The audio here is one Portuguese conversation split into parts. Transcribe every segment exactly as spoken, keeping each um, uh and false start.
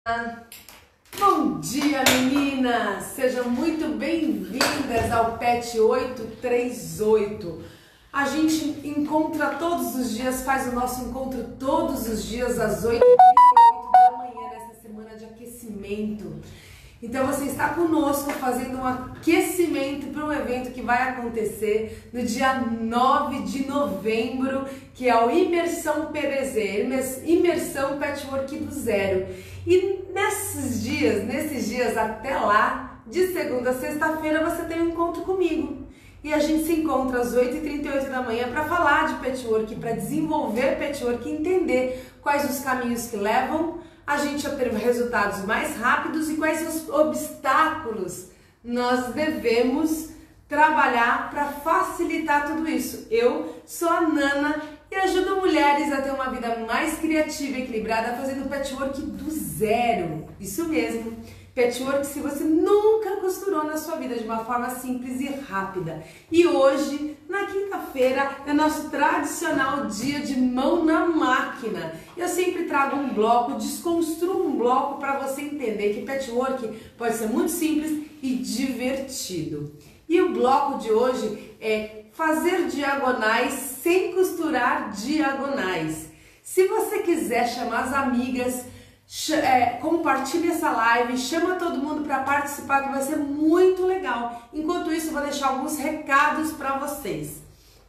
Bom dia, meninas! Sejam muito bem-vindas ao Pet oito três oito. A gente encontra todos os dias, faz o nosso encontro todos os dias às oito e trinta e oito da manhã, nessa semana de aquecimento. Então você está conosco fazendo um aquecimento para um evento que vai acontecer no dia nove de novembro, que é o Imersão P D Z, Imersão Patchwork do Zero. E nesses dias, nesses dias até lá, de segunda a sexta-feira, você tem um encontro comigo. E a gente se encontra às oito e trinta e oito da manhã para falar de patchwork, para desenvolver patchwork e entender quais os caminhos que levam a gente a ter resultados mais rápidos e quais os obstáculos nós devemos trabalhar para facilitar tudo isso. Eu sou a Nana e ajudo mulheres a ter uma vida mais criativa e equilibrada fazendo patchwork do zero. Isso mesmo, patchwork se você nunca costurou na sua vida de uma forma simples e rápida. E hoje, na quinta-feira, é nosso tradicional dia de mão na máquina. Eu sempre trago um bloco, desconstruo um bloco para você entender que patchwork pode ser muito simples e divertido. E o bloco de hoje é fazer diagonais sem costurar diagonais. Se você quiser chamar as amigas, É, compartilhe essa live, chama todo mundo para participar, que vai ser muito legal. Enquanto isso, eu vou deixar alguns recados para vocês.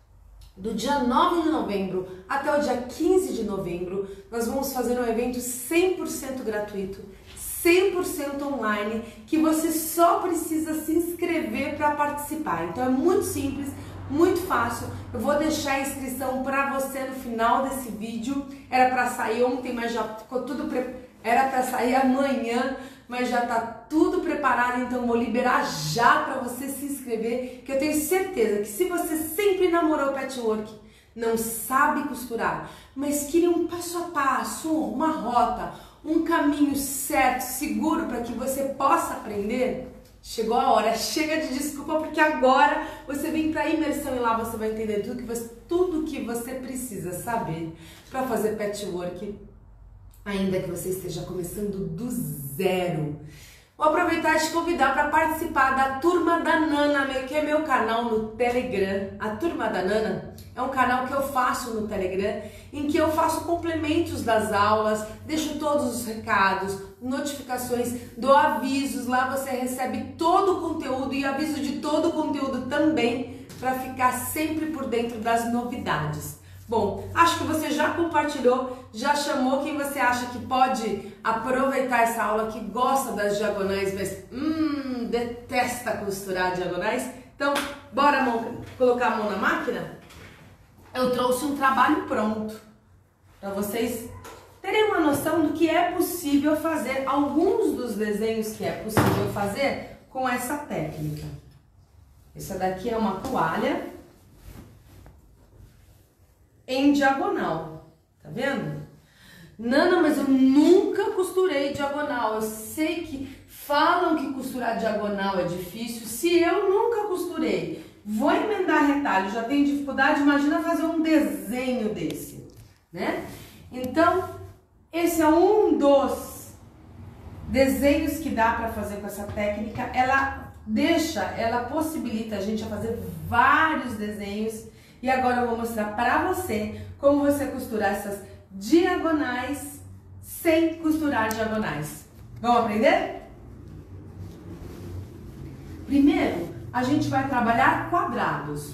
Do dia nove de novembro até o dia quinze de novembro, nós vamos fazer um evento cem por cento gratuito, cem por cento online, que você só precisa se inscrever para participar. Então é muito simples, muito fácil. Eu vou deixar a inscrição para você no final desse vídeo. Era para sair ontem, mas já ficou tudo preparado. Era para sair amanhã, mas já tá tudo preparado, então vou liberar já para você se inscrever, que eu tenho certeza que se você sempre namorou patchwork, não sabe costurar, mas queria um passo a passo, uma rota, um caminho certo, seguro para que você possa aprender, chegou a hora, chega de desculpa, porque agora você vem para a imersão e lá você vai entender tudo que você, tudo que você precisa saber para fazer patchwork, ainda que você esteja começando do zero. Vou aproveitar e te convidar para participar da Turma da Nana, que é meu canal no Telegram. A Turma da Nana é um canal que eu faço no Telegram, em que eu faço complementos das aulas, deixo todos os recados, notificações, dou avisos, lá você recebe todo o conteúdo e aviso de todo o conteúdo também, para ficar sempre por dentro das novidades. Bom, acho que você já compartilhou, já chamou quem você acha que pode aproveitar essa aula, que gosta das diagonais, mas hum, detesta costurar diagonais. Então, bora mão, colocar a mão na máquina? Eu trouxe um trabalho pronto para vocês terem uma noção do que é possível fazer, alguns dos desenhos que é possível fazer com essa técnica. Essa daqui é uma toalha em diagonal, tá vendo? Nana, mas eu nunca costurei diagonal. Eu sei que falam que costurar diagonal é difícil. Se eu nunca costurei, vou emendar retalho, já tenho dificuldade, imagina fazer um desenho desse, né? Então, esse é um dos desenhos que dá para fazer com essa técnica. Ela deixa, ela possibilita a gente a fazer vários desenhos. E agora eu vou mostrar para você como você costurar essas diagonais sem costurar diagonais. Vamos aprender? Primeiro, a gente vai trabalhar quadrados.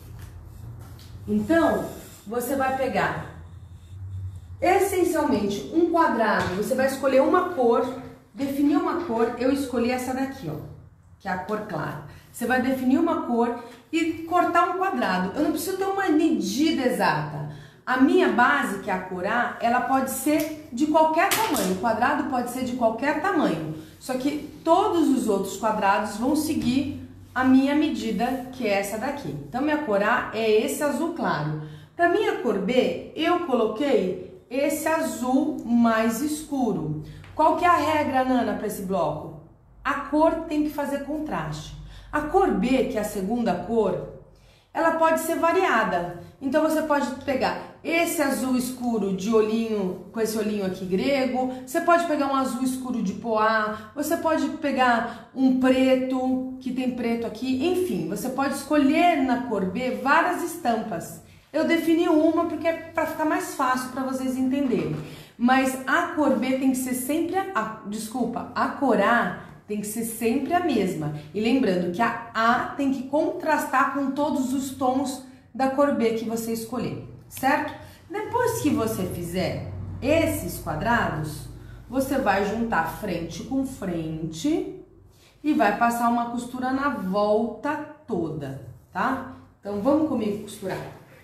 Então, você vai pegar essencialmente um quadrado, você vai escolher uma cor, definir uma cor. Eu escolhi essa daqui, ó, que é a cor clara. Você vai definir uma cor e cortar um quadrado. Eu não preciso ter uma medida exata. A minha base, que é a cor A, ela pode ser de qualquer tamanho. O quadrado pode ser de qualquer tamanho. Só que todos os outros quadrados vão seguir a minha medida, que é essa daqui. Então, minha cor A é esse azul claro. Para minha cor B, eu coloquei esse azul mais escuro. Qual que é a regra, Nana, para esse bloco? A cor tem que fazer contraste. A cor B, que é a segunda cor, ela pode ser variada. Então você pode pegar esse azul escuro de olhinho, com esse olhinho aqui grego, você pode pegar um azul escuro de poá, você pode pegar um preto, que tem preto aqui, enfim, você pode escolher na cor B várias estampas. Eu defini uma porque é para ficar mais fácil para vocês entenderem. Mas a cor B tem que ser sempre a, a desculpa, a cor A tem que ser sempre a mesma. E lembrando que a A tem que contrastar com todos os tons da cor B que você escolher, certo? Depois que você fizer esses quadrados, você vai juntar frente com frente e vai passar uma costura na volta toda, tá? Então vamos comigo costurar.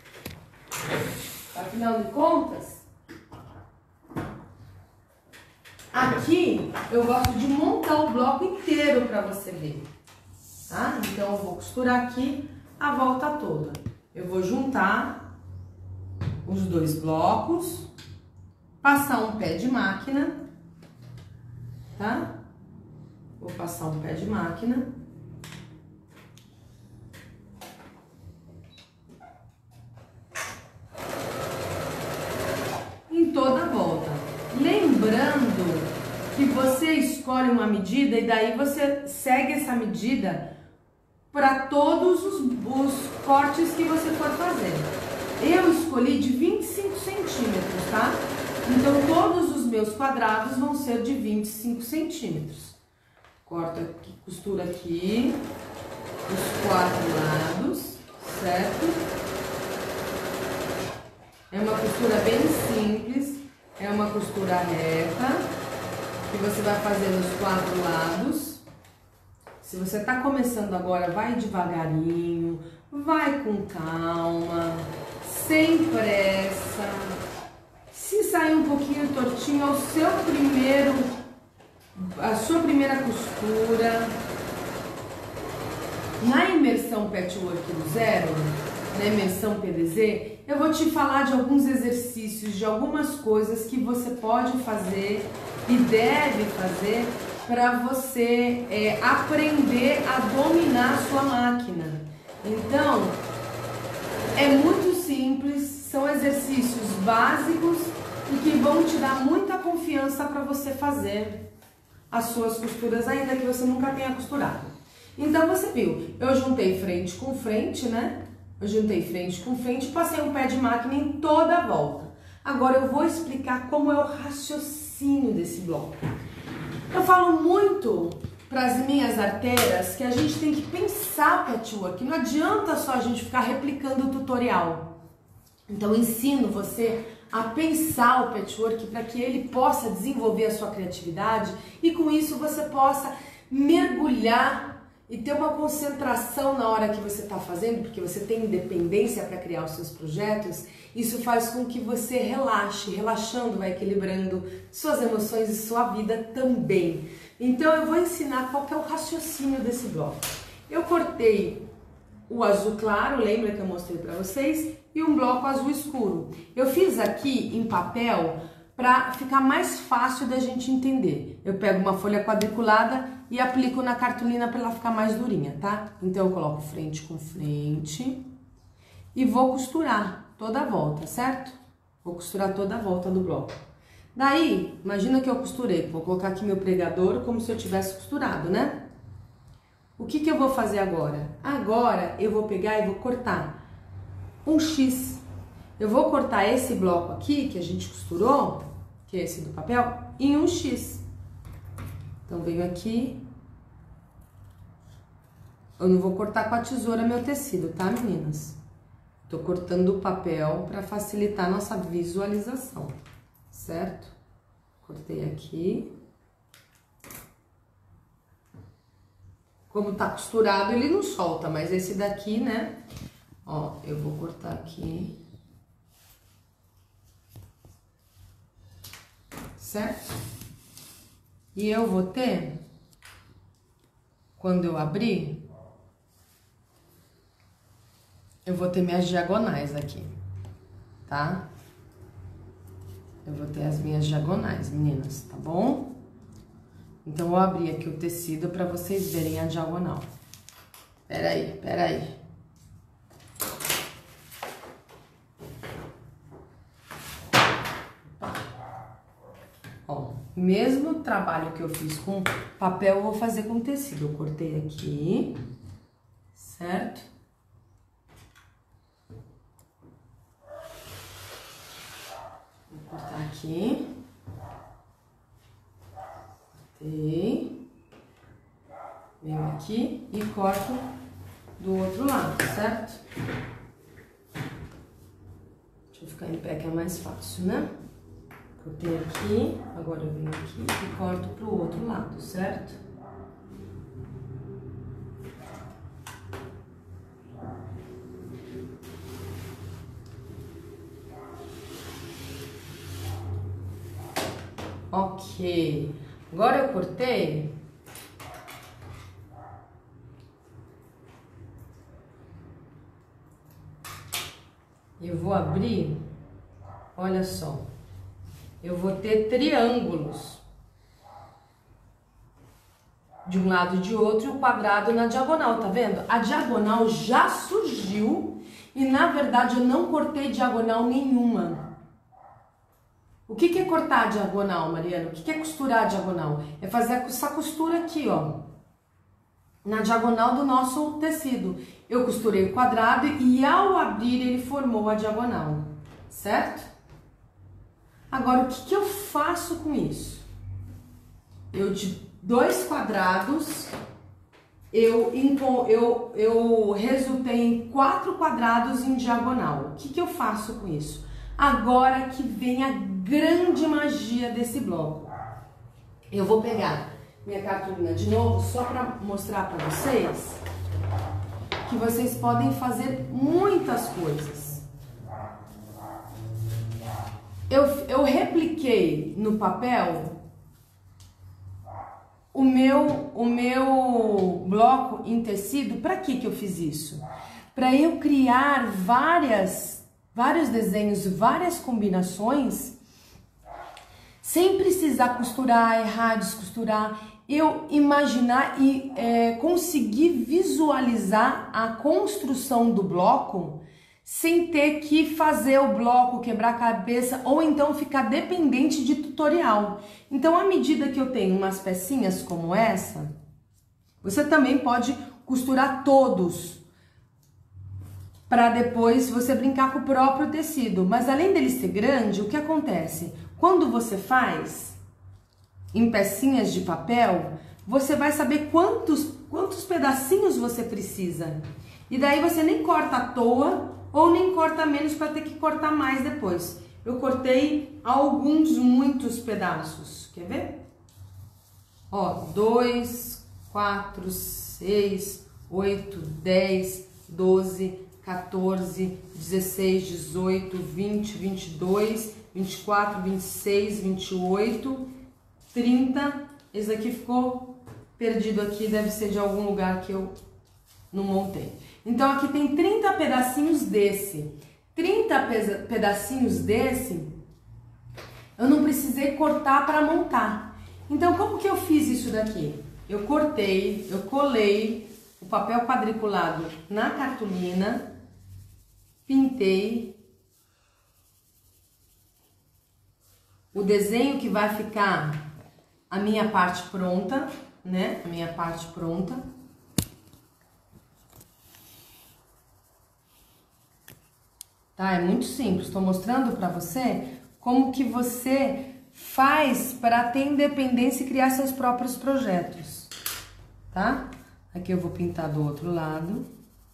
Afinal de contas, aqui eu gosto de montar o bloco inteiro para você ver, tá? Então eu vou costurar aqui a volta toda. Eu vou juntar os dois blocos, passar um pé de máquina, tá? Vou passar um pé de máquina. Em toda a volta. Lembrando que você escolhe uma medida e daí você segue essa medida para todos os, os cortes que você for fazer. Eu escolhi de vinte e cinco centímetros, tá? Então, todos os meus quadrados vão ser de vinte e cinco centímetros. Corto aqui, costura aqui, os quatro lados, certo? É uma costura bem simples, é uma costura reta, que você vai fazer nos quatro lados. Se você está começando agora, vai devagarinho, vai com calma, sem pressa. Se sair um pouquinho tortinho, é o seu primeiro, a sua primeira costura. Na imersão Patchwork do Zero, na imersão P D Z, eu vou te falar de alguns exercícios, de algumas coisas que você pode fazer e deve fazer para você é, aprender a dominar a sua máquina. Então, é muito simples, são exercícios básicos e que vão te dar muita confiança para você fazer as suas costuras, ainda que você nunca tenha costurado. Então, você viu, eu juntei frente com frente, né? Eu juntei frente com frente e passei um pé de máquina em toda a volta. Agora, eu vou explicar como é o raciocínio desse bloco. Eu falo muito para as minhas arteiras que a gente tem que pensar patchwork. Não adianta só a gente ficar replicando o tutorial. Então, eu ensino você a pensar o patchwork para que ele possa desenvolver a sua criatividade e com isso você possa mergulhar e ter uma concentração na hora que você está fazendo, porque você tem independência para criar os seus projetos. Isso faz com que você relaxe, relaxando vai equilibrando suas emoções e sua vida também. Então eu vou ensinar qual que é o raciocínio desse bloco. Eu cortei o azul claro, lembra que eu mostrei para vocês, e um bloco azul escuro. Eu fiz aqui em papel para ficar mais fácil da gente entender. Eu pego uma folha quadriculada e aplico na cartolina para ela ficar mais durinha, tá? Então eu coloco frente com frente e vou costurar toda a volta, certo? Vou costurar toda a volta do bloco. Daí, imagina que eu costurei, vou colocar aqui meu pregador como se eu tivesse costurado, né? O que que eu vou fazer agora? Agora eu vou pegar e vou cortar um X. Eu vou cortar esse bloco aqui que a gente costurou, que é esse do papel, em um X. Então, venho aqui. Eu não vou cortar com a tesoura meu tecido, tá, meninas? Tô cortando o papel para facilitar a nossa visualização, certo? Cortei aqui. Como tá costurado, ele não solta, mas esse daqui, né? Ó, eu vou cortar aqui. Certo? E eu vou ter, quando eu abrir, eu vou ter minhas diagonais aqui, tá? Eu vou ter as minhas diagonais, meninas, tá bom? Então, eu vou abrir aqui o tecido para vocês verem a diagonal. Peraí, peraí. mesmo trabalho que eu fiz com papel, eu vou fazer com tecido. Eu cortei aqui, certo? Vou cortar aqui. Cortei. Venho aqui e corto do outro lado, certo? Deixa eu ficar em pé que é mais fácil, né? Cortei aqui, agora eu venho aqui e corto pro outro lado, certo? Ok, agora eu cortei. Eu vou abrir, olha só, eu vou ter triângulos de um lado e de outro e o quadrado na diagonal, tá vendo? A diagonal já surgiu e na verdade eu não cortei diagonal nenhuma. O que que é cortar a diagonal, Mariana? O que que é costurar a diagonal? É fazer essa costura aqui, ó, na diagonal do nosso tecido. Eu costurei o quadrado e ao abrir ele formou a diagonal, certo? Agora, o que que eu faço com isso? Eu de dois quadrados, eu, eu, eu resultei em quatro quadrados em diagonal. O que que eu faço com isso? Agora que vem a grande magia desse bloco. Eu vou pegar minha cartolina de novo, só para mostrar para vocês que vocês podem fazer muitas coisas. Eu, eu repliquei no papel o meu, o meu bloco em tecido. Para que que eu fiz isso? Para eu criar várias, vários desenhos, várias combinações, sem precisar costurar, errar, descosturar. Eu imaginar e é, conseguir visualizar a construção do bloco sem ter que fazer o bloco, quebrar a cabeça ou então ficar dependente de tutorial. Então, à medida que eu tenho umas pecinhas como essa, você também pode costurar todos para depois você brincar com o próprio tecido. Mas além dele ser grande, o que acontece? Quando você faz em pecinhas de papel, você vai saber quantos, quantos pedacinhos você precisa. E daí você nem corta à toa ou nem corta menos para ter que cortar mais depois. Eu cortei alguns, muitos pedaços. Quer ver? Ó, dois, quatro, seis, oito, dez, doze, quatorze, dezesseis, dezoito, vinte, vinte e dois, vinte e quatro, vinte e seis, vinte e oito, trinta, esse aqui ficou perdido aqui, deve ser de algum lugar que eu não montei. Então aqui tem trinta pedacinhos desse, trinta pedacinhos desse, eu não precisei cortar para montar. Então como que eu fiz isso daqui? Eu cortei, eu colei o papel quadriculado na cartolina, pintei o desenho que vai ficar a minha parte pronta, né? A minha parte pronta. Tá? É muito simples. Estou mostrando para você como que você faz para ter independência e criar seus próprios projetos, tá? Aqui eu vou pintar do outro lado.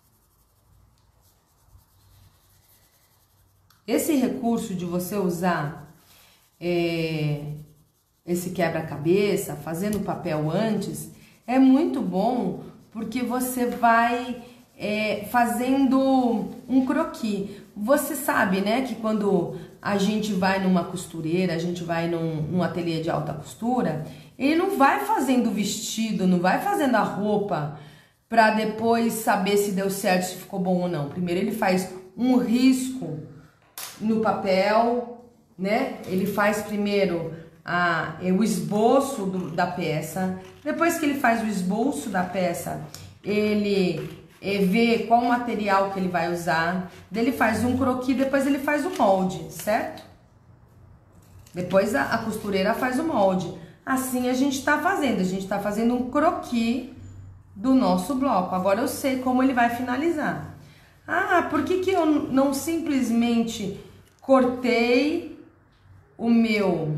Esse recurso de você usar é, esse quebra-cabeça, fazendo papel antes, é muito bom porque você vai é, fazendo um croquis. Você sabe, né, que quando a gente vai numa costureira, a gente vai num, num ateliê de alta costura, ele não vai fazendo o vestido, não vai fazendo a roupa para depois saber se deu certo, se ficou bom ou não. Primeiro ele faz um risco no papel, né? Ele faz primeiro a, o esboço do, da peça. Depois que ele faz o esboço da peça, ele é, vê qual material que ele vai usar. Daí ele faz um croquis, depois ele faz o molde, certo? Depois a, a costureira faz o molde. Assim a gente tá fazendo, a gente tá fazendo um croquis do nosso bloco. Agora eu sei como ele vai finalizar. Ah, por que que eu não simplesmente cortei o meu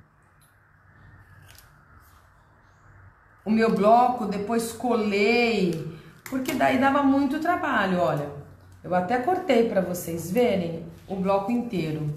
o meu bloco, depois colei? Porque daí dava muito trabalho, olha. Eu até cortei para vocês verem o bloco inteiro.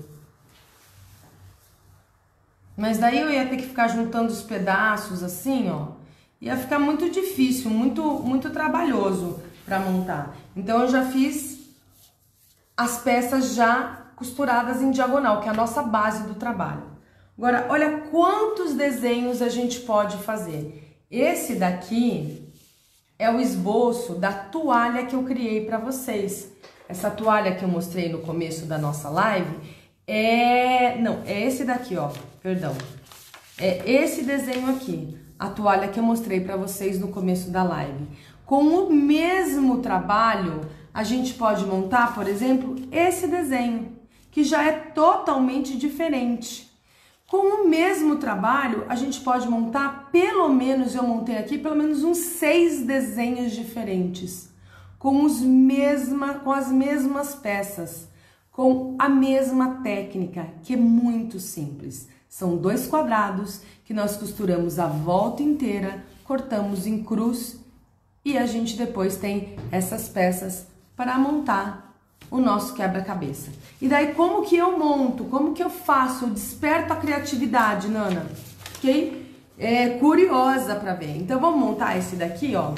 Mas daí eu ia ter que ficar juntando os pedaços assim, ó. Ia ficar muito difícil, muito, muito trabalhoso para montar. Então eu já fiz as peças já costuradas em diagonal, que é a nossa base do trabalho. Agora, olha quantos desenhos a gente pode fazer. Esse daqui é o esboço da toalha que eu criei para vocês. Essa toalha que eu mostrei no começo da nossa live é... Não, é esse daqui, ó. Perdão. É esse desenho aqui. A toalha que eu mostrei para vocês no começo da live. Com o mesmo trabalho, a gente pode montar, por exemplo, esse desenho, que já é totalmente diferente. Com o mesmo trabalho, a gente pode montar, pelo menos, eu montei aqui, pelo menos uns seis desenhos diferentes. Com, os mesma, com as mesmas peças, com a mesma técnica, que é muito simples. São dois quadrados que nós costuramos a volta inteira, cortamos em cruz e a gente depois tem essas peças para montar o nosso quebra-cabeça. E daí como que eu monto? Como que eu faço? Eu desperto a criatividade, Nana. Fiquei é, curiosa para ver. Então vamos montar esse daqui, ó.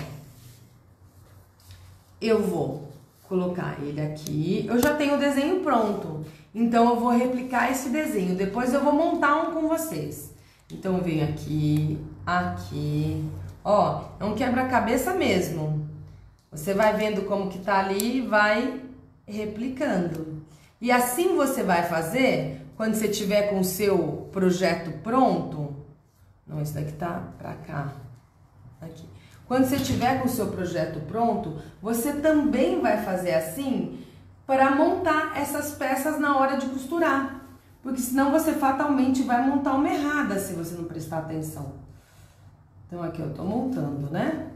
Eu vou colocar ele aqui. Eu já tenho o desenho pronto. Então eu vou replicar esse desenho. Depois eu vou montar um com vocês. Então eu venho aqui, aqui. Ó, é um quebra-cabeça mesmo. Você vai vendo como que tá ali e vai replicando. E assim você vai fazer quando você tiver com o seu projeto pronto. Não, esse daqui tá pra cá. Aqui. Quando você tiver com o seu projeto pronto, você também vai fazer assim para montar essas peças na hora de costurar. Porque senão você fatalmente vai montar uma errada se você não prestar atenção. Então aqui eu tô montando, né?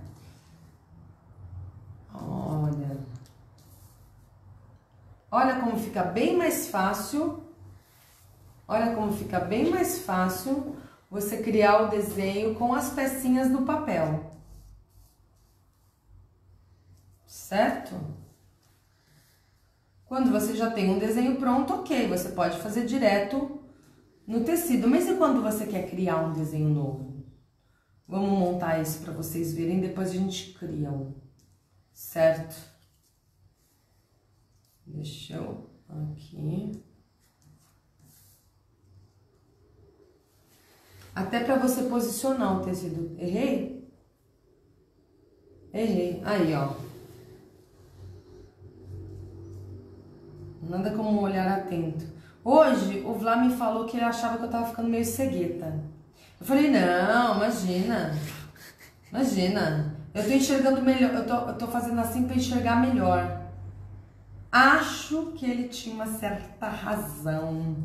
Olha. Olha como fica bem mais fácil. Olha como fica bem mais fácil você criar o desenho com as pecinhas do papel. Certo? Quando você já tem um desenho pronto, ok, você pode fazer direto no tecido. Mas e quando você quer criar um desenho novo? Vamos montar isso para vocês verem, depois a gente cria um. Certo? Deixa eu aqui. Até para você posicionar o tecido. Errei? Errei. Aí, ó. Nada como um olhar atento. Hoje, o Vlá me falou que ele achava que eu tava ficando meio cegueta. Eu falei, não, imagina. Imagina. Eu tô enxergando melhor. Eu tô, eu tô fazendo assim pra enxergar melhor. Acho que ele tinha uma certa razão.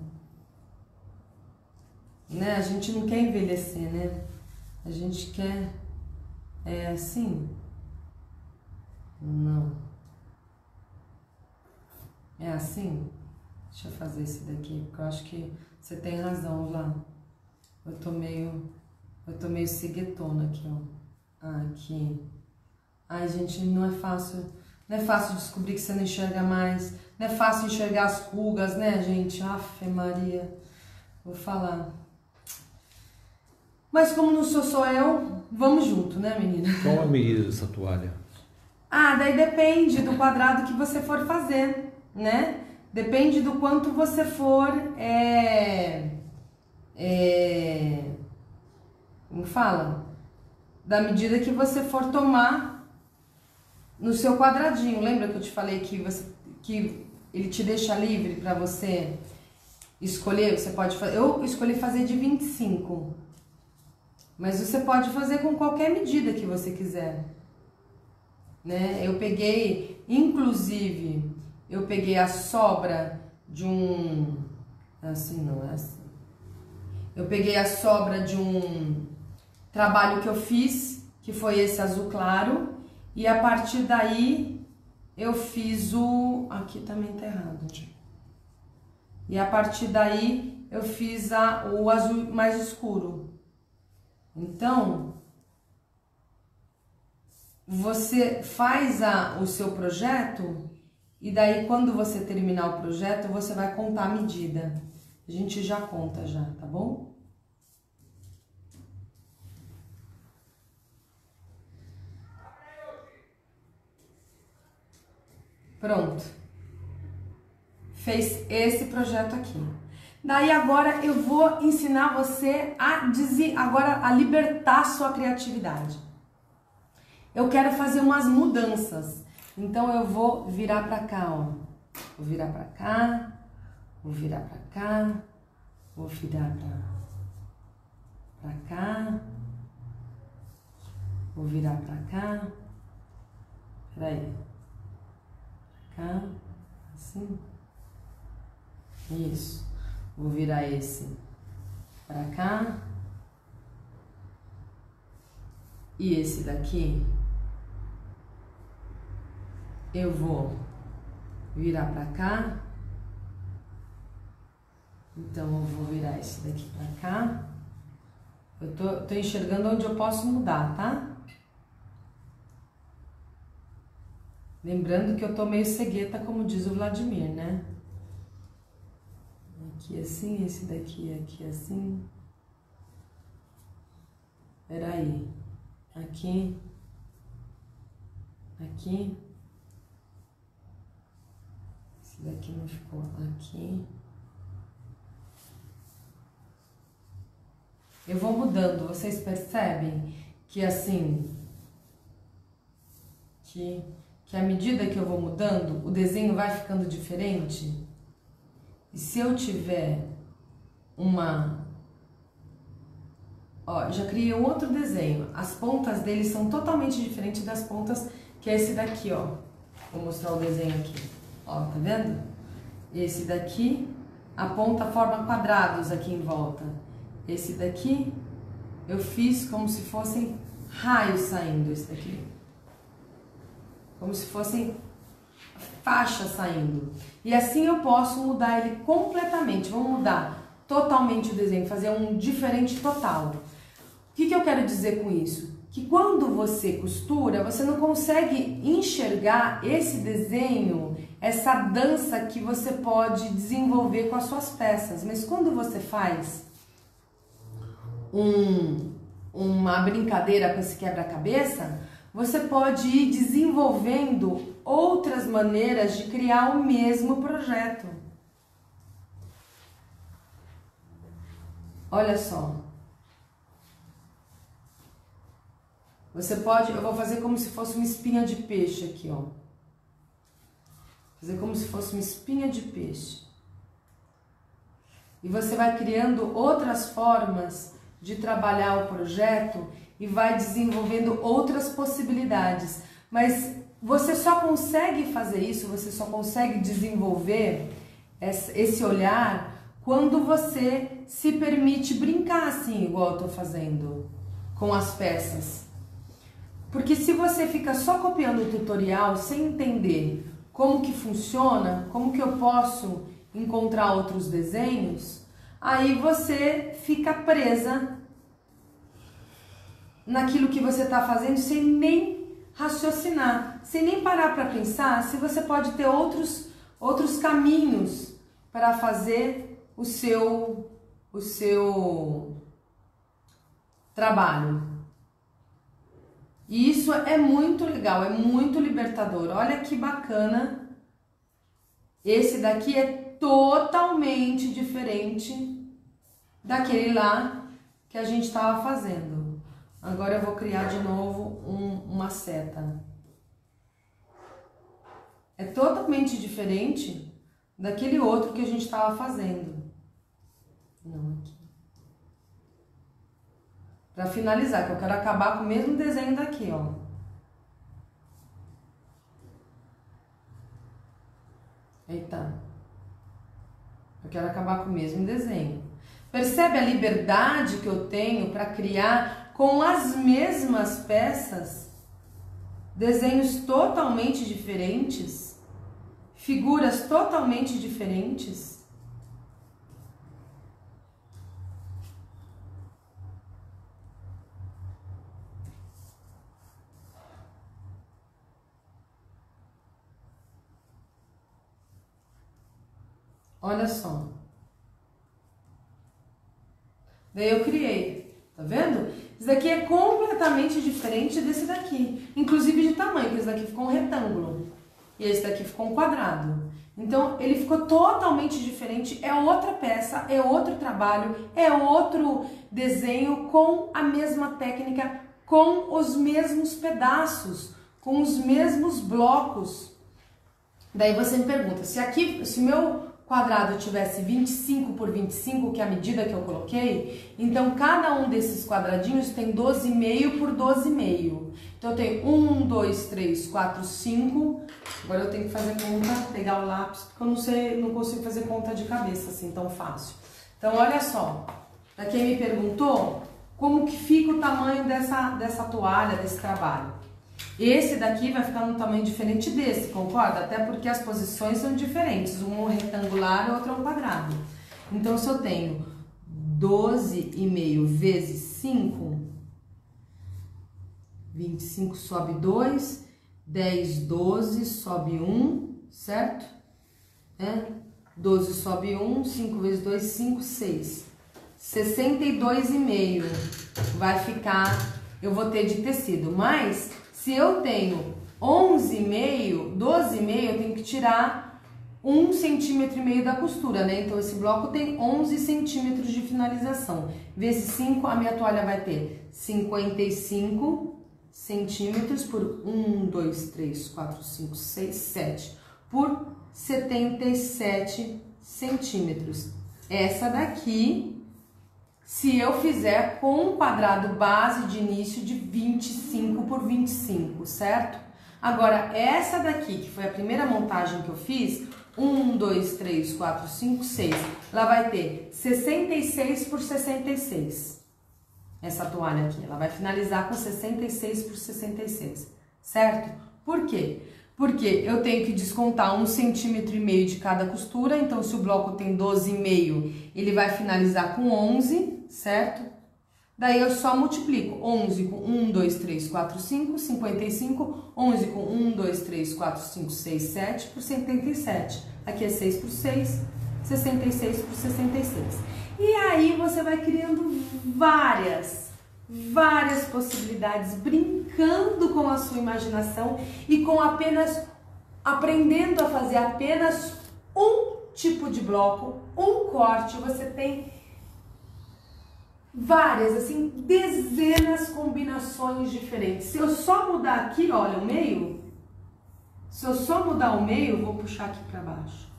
Né? A gente não quer envelhecer, né? A gente quer... É assim? Não. É assim? Deixa eu fazer esse daqui, porque eu acho que você tem razão lá. Eu tô meio... Eu tô meio ceguetona aqui, ó. Aqui. Ai, gente, não é fácil... Não é fácil descobrir que você não enxerga mais. Não é fácil enxergar as rugas, né, gente? Afe Maria. Vou falar. Mas como não sou só eu, vamos junto, né, menina? Qual a medida dessa toalha? Ah, daí depende do quadrado que você for fazer, né? Depende do quanto você for, é... é como fala? Da medida que você for tomar no seu quadradinho. Lembra que eu te falei que, você, que ele te deixa livre para você escolher? Você pode fazer... Eu escolhi fazer de vinte e cinco. Mas você pode fazer com qualquer medida que você quiser. Né? Eu peguei, inclusive, eu peguei a sobra de um... Assim não, é assim. eu peguei a sobra de um trabalho que eu fiz, que foi esse azul claro, e a partir daí eu fiz o... Aqui também tá errado. E a partir daí eu fiz a, o azul mais escuro. Então, você faz a, o seu projeto e daí quando você terminar o projeto, você vai contar a medida. A gente já conta já, tá bom? Pronto. Fez esse projeto aqui. Daí agora eu vou ensinar você a dizer, agora a libertar sua criatividade. Eu quero fazer umas mudanças. Então eu vou virar pra cá, ó. Vou virar pra cá, vou virar pra cá, vou virar pra, pra cá, vou virar pra cá. Peraí. Pra cá, assim. Isso. Vou virar esse pra cá. E esse daqui eu vou virar pra cá. Então eu vou virar esse daqui pra cá. Eu tô, tô enxergando onde eu posso mudar, tá? Lembrando que eu tô meio cegueta, como diz o Vladimir, né? Aqui assim, esse daqui aqui assim. Peraí. Aqui. Aqui. Esse daqui não ficou aqui. Eu vou mudando, vocês percebem que assim, que, que à medida que eu vou mudando, o desenho vai ficando diferente? E se eu tiver uma... Ó, já criei um outro desenho. As pontas dele são totalmente diferentes das pontas que é esse daqui, ó. Vou mostrar o desenho aqui. Ó, tá vendo? Esse daqui, a ponta forma quadrados aqui em volta. Esse daqui, eu fiz como se fossem raios saindo, esse daqui. Como se fossem faixas saindo. E assim eu posso mudar ele completamente. Vamos mudar totalmente o desenho, fazer um diferente total. O que que eu quero dizer com isso? Que quando você costura, você não consegue enxergar esse desenho, essa dança que você pode desenvolver com as suas peças. Mas quando você faz um, uma brincadeira com esse quebra-cabeça, você pode ir desenvolvendo outras maneiras de criar o mesmo projeto. Olha só. Você pode, eu vou fazer como se fosse uma espinha de peixe aqui, ó. Fazer como se fosse uma espinha de peixe. E você vai criando outras formas de trabalhar o projeto e vai desenvolvendo outras possibilidades. Mas você só consegue fazer isso, você só consegue desenvolver esse olhar quando você se permite brincar assim, igual eu tô fazendo com as peças. Porque se você fica só copiando o tutorial sem entender como que funciona, como que eu posso encontrar outros desenhos, aí você fica presa naquilo que você está fazendo sem nem raciocinar, sem nem parar para pensar se você pode ter outros, outros caminhos para fazer o seu, o seu trabalho. E isso é muito legal, é muito libertador. Olha que bacana. Esse daqui é totalmente diferente daquele lá que a gente estava fazendo. Agora eu vou criar de novo um, uma seta. É totalmente diferente daquele outro que a gente estava fazendo. Não, aqui. Para finalizar, que eu quero acabar com o mesmo desenho daqui, ó. Eita. Eu quero acabar com o mesmo desenho. Percebe a liberdade que eu tenho para criar com as mesmas peças desenhos totalmente diferentes, figuras totalmente diferentes? Olha só. Daí eu criei, tá vendo? Isso daqui é completamente diferente desse daqui, inclusive de tamanho, que esse daqui ficou um retângulo e esse daqui ficou um quadrado. Então ele ficou totalmente diferente, é outra peça, é outro trabalho, é outro desenho com a mesma técnica, com os mesmos pedaços, com os mesmos blocos. Daí você me pergunta, se aqui, se meu quadrado tivesse vinte e cinco por vinte e cinco, que é a medida que eu coloquei, então cada um desses quadradinhos tem doze e meio por doze e meio. Então eu tenho um, dois, três, quatro, cinco. Agora eu tenho que fazer conta, pegar o lápis, porque eu não sei, não consigo fazer conta de cabeça assim tão fácil. Então olha só, pra quem me perguntou como que fica o tamanho dessa, dessa toalha, desse trabalho. Esse daqui vai ficar num tamanho diferente desse, concorda? Até porque as posições são diferentes, um é um retangular e outro é um quadrado. Então, se eu tenho doze e meio vezes cinco, vinte e cinco sobe dois, dez, doze sobe um, certo? É? doze sobe um, cinco vezes dois, cinco, seis. sessenta e dois e meio vai ficar, eu vou ter de tecido, mas se eu tenho onze e meio, doze e meio, eu tenho que tirar um centímetro e meio da costura, né? Então esse bloco tem onze centímetros de finalização. Vezes cinco, a minha toalha vai ter cinquenta e cinco centímetros por um, dois, três, quatro, cinco, seis, sete, por setenta e sete centímetros. Essa daqui, se eu fizer com um quadrado base de início de vinte e cinco por vinte e cinco, certo? Agora, essa daqui, que foi a primeira montagem que eu fiz, um, dois, três, quatro, cinco, seis, ela vai ter sessenta e seis por sessenta e seis. Essa toalha aqui, ela vai finalizar com sessenta e seis por sessenta e seis, certo? Por quê? Porque eu tenho que descontar um centímetro e meio de cada costura, então se o bloco tem doze e meio, ele vai finalizar com onze, certo? Daí eu só multiplico onze com um, dois, três, quatro, cinco, cinquenta e cinco, onze com um, dois, três, quatro, cinco, seis, sete por setenta e sete. Aqui é seis por seis, sessenta e seis por sessenta e seis. E aí você vai criando várias, várias possibilidades, brincando com a sua imaginação e com apenas, aprendendo a fazer apenas um tipo de bloco, um corte, você tem várias, assim, dezenas combinações diferentes. Se eu só mudar aqui, olha, o meio, se eu só mudar o meio, vou puxar aqui para baixo,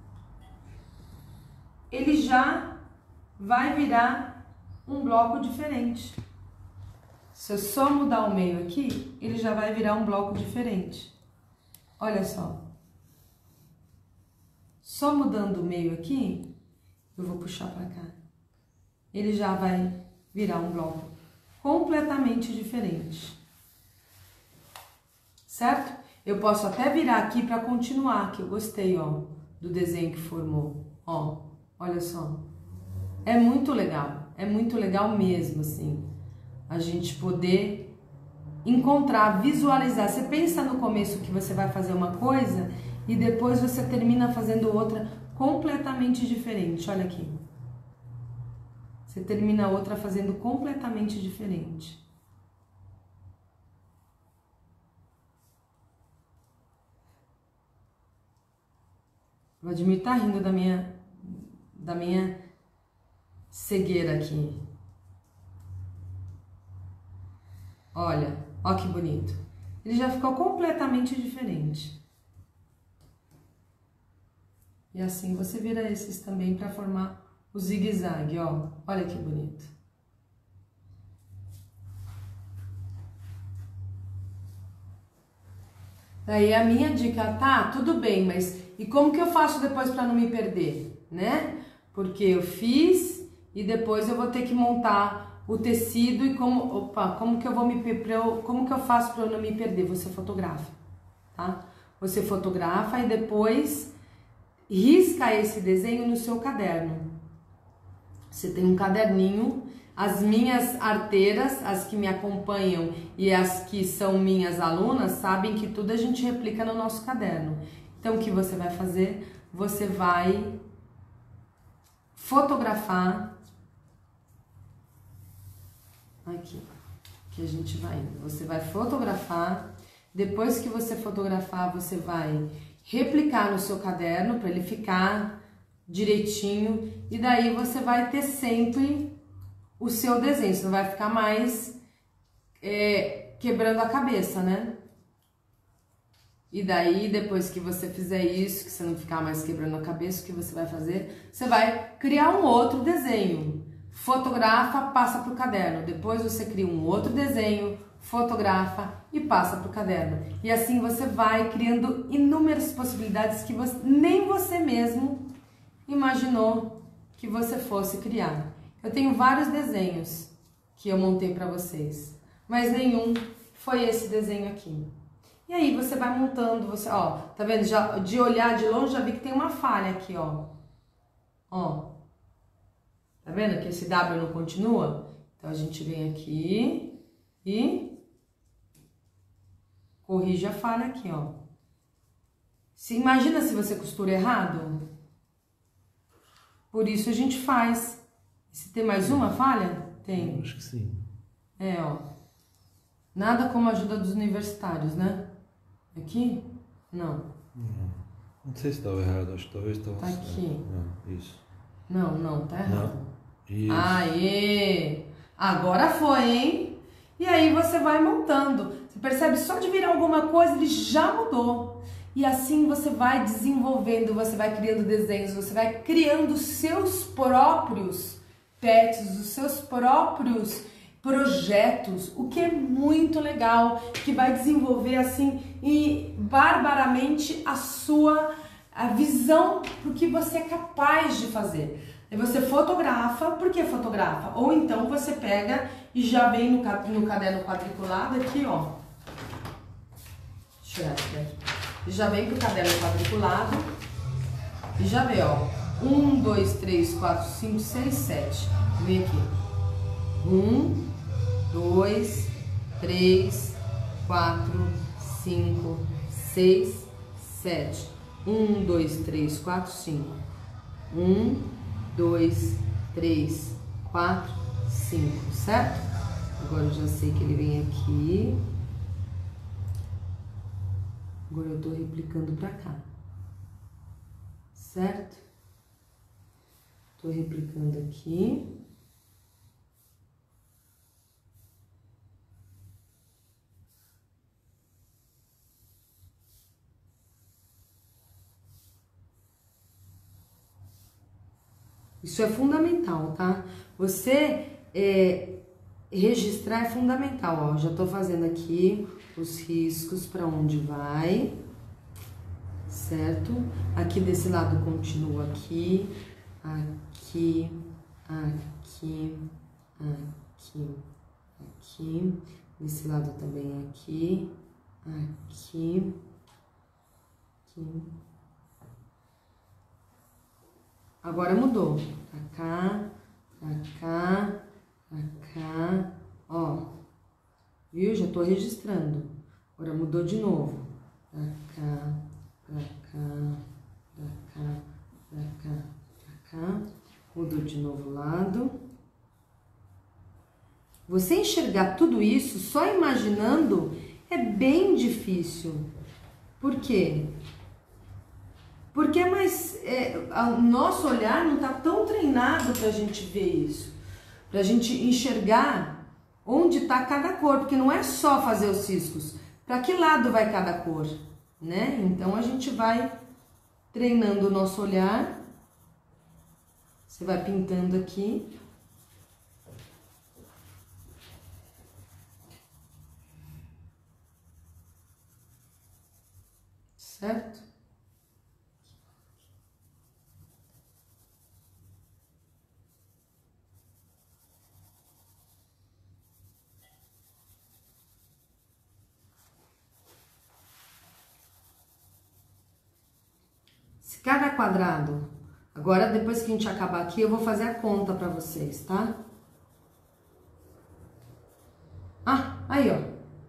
ele já vai virar um bloco diferente. Se eu só mudar o meio aqui, ele já vai virar um bloco diferente. Olha só. Só mudando o meio aqui, eu vou puxar para cá. Ele já vai virar um bloco completamente diferente. Certo? Eu posso até virar aqui para continuar, que eu gostei, ó, do desenho que formou. Ó, olha só. É muito legal, é muito legal mesmo, assim, a gente poder encontrar, visualizar. Você pensa no começo que você vai fazer uma coisa e depois você termina fazendo outra completamente diferente. Olha aqui. Você termina outra fazendo completamente diferente. O Vladimir tá rindo da minha, da minha cegueira aqui. Olha, ó que bonito. Ele já ficou completamente diferente. E assim você vira esses também para formar o zigue-zague, ó. Olha que bonito. Daí a minha dica, tá, tudo bem, mas e como que eu faço depois para não me perder, né? Porque eu fiz, e depois eu vou ter que montar o tecido e como, opa, como que eu vou me pra eu, como que eu faço para eu não me perder? Você fotografa, tá? Você fotografa e depois risca esse desenho no seu caderno. Você tem um caderninho, as minhas arteiras, as que me acompanham e as que são minhas alunas, sabem que tudo a gente replica no nosso caderno. Então, o que você vai fazer? Você vai fotografar, aqui, que a gente vai indo. Você vai fotografar, depois que você fotografar, você vai replicar no seu caderno para ele ficar direitinho, e daí você vai ter sempre o seu desenho, você não vai ficar mais é, quebrando a cabeça, né? E daí, depois que você fizer isso, que você não ficar mais quebrando a cabeça, o que você vai fazer? Você vai criar um outro desenho. Fotografa, passa para o caderno. Depois você cria um outro desenho, fotografa e passa para o caderno. E assim você vai criando inúmeras possibilidades que você, nem você mesmo imaginou que você fosse criar. Eu tenho vários desenhos que eu montei para vocês, mas nenhum foi esse desenho aqui. E aí você vai montando, você, ó, tá vendo? Já, de olhar de longe já vi que tem uma falha aqui, ó. Ó. Tá vendo que esse W não continua? Então a gente vem aqui e corrige a falha aqui, ó. Se, imagina se você costura errado. Por isso a gente faz. Se tem mais uma falha? Tem. Eu acho que sim. É, ó. Nada como a ajuda dos universitários, né? Aqui? Não. Não, não sei se estava errado, acho que talvez estava Tá certo. aqui. Não, isso. Não, não, tá errado. Não. Isso. Aê! Agora foi, hein? E aí você vai montando. Você percebe, só de virar alguma coisa ele já mudou. E assim você vai desenvolvendo, você vai criando desenhos, você vai criando os seus próprios pets, os seus próprios projetos, o que é muito legal, que vai desenvolver assim e barbaramente a sua a visão do que você é capaz de fazer. Aí você fotografa, por que fotografa? Ou então você pega e já vem no, no caderno quadriculado aqui, ó. Deixa eu ver aqui. Já vem pro caderno quadriculado e já vê, ó. Um, dois, três, quatro, cinco, seis, sete. Vem aqui. Um, dois, três, quatro, cinco, seis, sete. Um, dois, três, quatro, cinco. Um, dois, três, quatro, cinco, certo? Agora eu já sei que ele vem aqui. Agora eu tô replicando pra cá, certo? Tô replicando aqui. Isso é fundamental, tá? Você é, registrar é fundamental, ó. Já tô fazendo aqui os riscos para onde vai, certo? Aqui desse lado continua aqui, aqui, aqui, aqui, aqui. Desse lado também aqui, aqui, aqui. Agora mudou. Pra cá, pra cá, pra cá, ó. Viu? Já tô registrando. Agora mudou de novo. Pra cá, pra cá, pra cá, pra cá, pra cá. Mudou de novo o lado. Você enxergar tudo isso só imaginando é bem difícil. Por quê? Porque é mais, é, o nosso olhar não está tão treinado para a gente ver isso, para a gente enxergar onde está cada cor, porque não é só fazer os ciscos, para que lado vai cada cor, né? Então a gente vai treinando o nosso olhar, você vai pintando aqui. Certo? quadrado. Agora, depois que a gente acabar aqui, eu vou fazer a conta pra vocês, tá? Ah, aí, ó.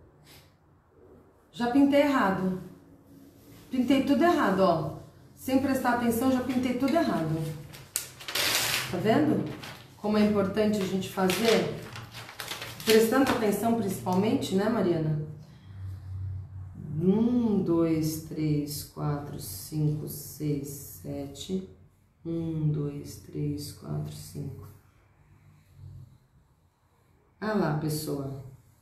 Já pintei errado. Pintei tudo errado, ó. Sem prestar atenção, já pintei tudo errado. Tá vendo? Como é importante a gente fazer? Prestando atenção principalmente, né, Mariana? Um, dois, três, quatro, cinco, seis, sete. Um, dois, três, quatro, cinco. Ah lá, pessoa.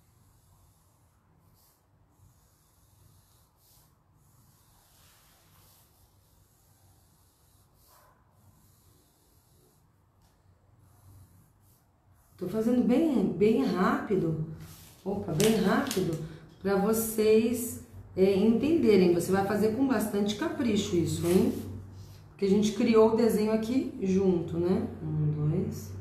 Tô fazendo bem, bem rápido. Opa, bem rápido. Pra vocês é, entenderem. Você vai fazer com bastante capricho isso, hein? Porque a gente criou o desenho aqui junto, né? Um, dois.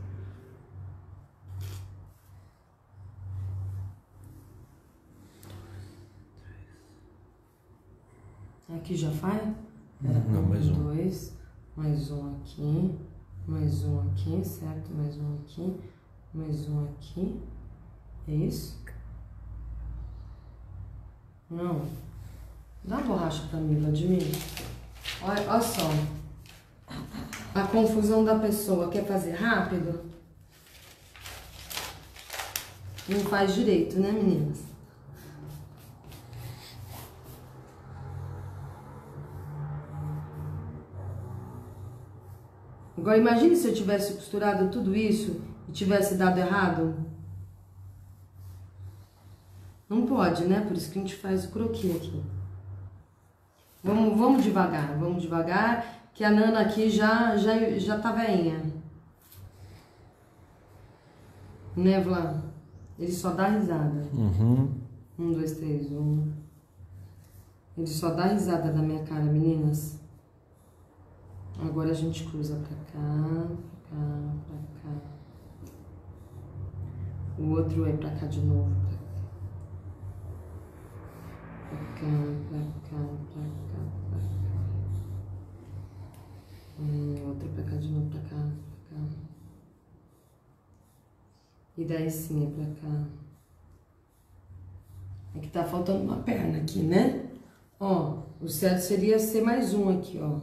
Aqui já faz? Não, um, mais um. Dois. Mais um aqui. Mais um aqui, certo? Mais um aqui. Mais um aqui. É isso? Não. Dá a borracha pra mim, Vladimir. Olha, olha só. A confusão da pessoa. Quer fazer rápido? Não faz direito, né, meninas? Agora imagine se eu tivesse costurado tudo isso e tivesse dado errado. Não pode, né? Por isso que a gente faz o croquis aqui. Vamos, vamos devagar, vamos devagar, que a Nana aqui já, já, já tá veinha. Né, Vlad? Ele só dá risada. Uhum. Um, dois, três, um. Ele só dá risada da minha cara, meninas. Agora a gente cruza pra cá, pra cá, pra cá. O outro é pra cá de novo, pra cá. Pra cá, pra cá, pra cá, pra cá. Hum, outro pra cá de novo, pra cá, pra cá. E daí sim é pra cá. É que tá faltando uma perna aqui, né? Ó, o certo seria ser mais um aqui, ó.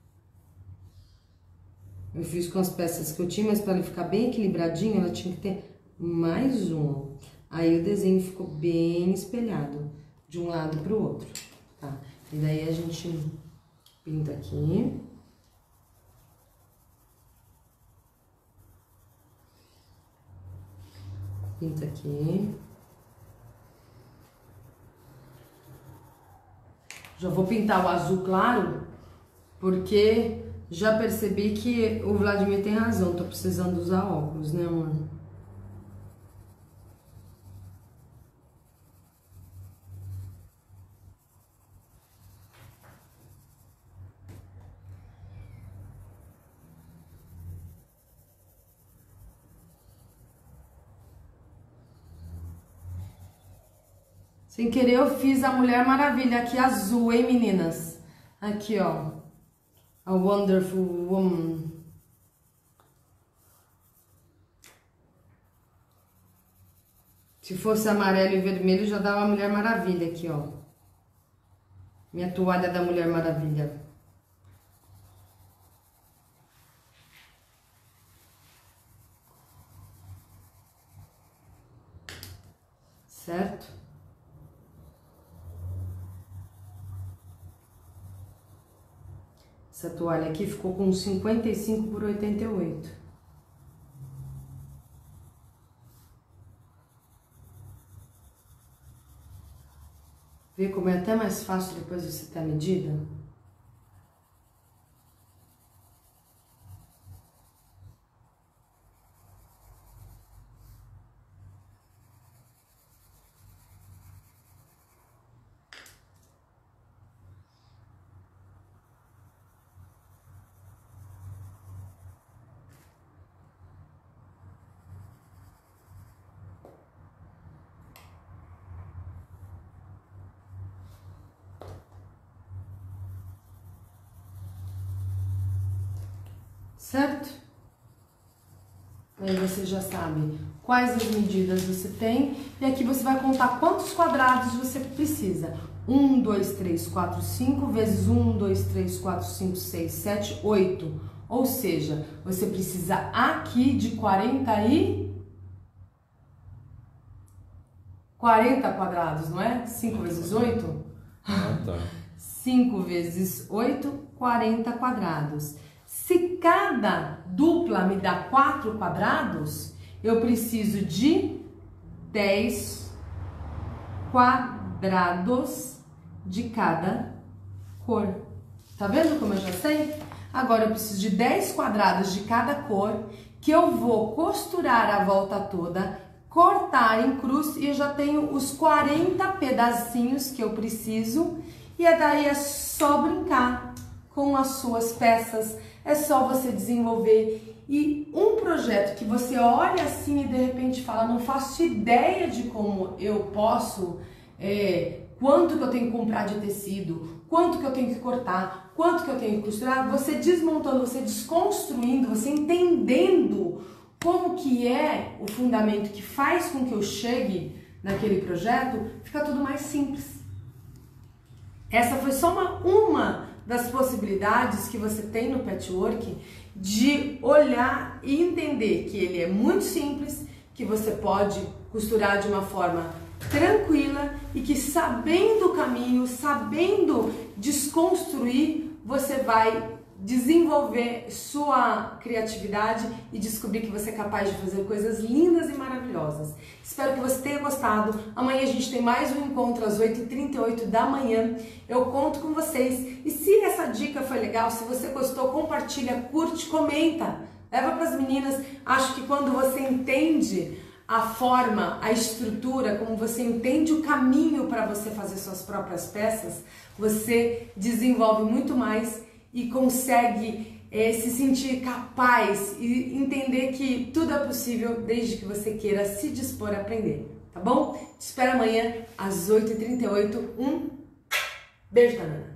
Eu fiz com as peças que eu tinha, mas para ele ficar bem equilibradinho, ela tinha que ter mais um. Aí o desenho ficou bem espelhado, de um lado para o outro, tá? E daí a gente pinta aqui. Pinta aqui. Já vou pintar o azul claro, porque já percebi que o Vladimir tem razão, tô precisando usar óculos, né, amor? Sem querer eu fiz a Mulher Maravilha aqui azul, hein, meninas? Aqui, ó. A Wonderful Woman. Se fosse amarelo e vermelho, já dava a Mulher Maravilha aqui, ó. Minha toalha da Mulher Maravilha. Certo? Essa toalha aqui ficou com cinquenta e cinco por oitenta e oito. Vê como é até mais fácil depois de você ter a medida? certo? Aí você já sabe quais as medidas você tem e aqui você vai contar quantos quadrados você precisa. um, dois, três, quatro, cinco vezes um, dois, três, quatro, cinco, seis, sete, oito. Ou seja, você precisa aqui de quarenta e... quarenta quadrados, não é? cinco vezes oito? Ah, tá. cinco vezes oito, quarenta quadrados. Se cada dupla me dá quatro quadrados, eu preciso de dez quadrados de cada cor. Tá vendo como eu já sei? Agora eu preciso de dez quadrados de cada cor, que eu vou costurar a volta toda, cortar em cruz e eu já tenho os quarenta pedacinhos que eu preciso. E daí é só brincar com as suas peças, é só você desenvolver. E um projeto que você olha assim e de repente fala, não faço ideia de como eu posso, é, quanto que eu tenho que comprar de tecido, quanto que eu tenho que cortar, quanto que eu tenho que costurar, você desmontando, você desconstruindo, você entendendo como que é o fundamento que faz com que eu chegue naquele projeto, fica tudo mais simples. Essa foi só uma, uma das possibilidades que você tem no patchwork de olhar e entender que ele é muito simples, que você pode costurar de uma forma tranquila e que sabendo o caminho, sabendo desconstruir, você vai desenvolver sua criatividade e descobrir que você é capaz de fazer coisas lindas e maravilhosas. Espero que você tenha gostado. Amanhã a gente tem mais um encontro às oito e trinta e oito da manhã. Eu conto com vocês. E se essa dica foi legal, se você gostou, compartilha, curte, comenta. Leva para as meninas. Acho que quando você entende a forma, a estrutura, como você entende o caminho para você fazer suas próprias peças, você desenvolve muito mais e consegue é, se sentir capaz e entender que tudo é possível desde que você queira se dispor a aprender, tá bom? Te espero amanhã às oito e trinta e oito. Um beijo da Nana.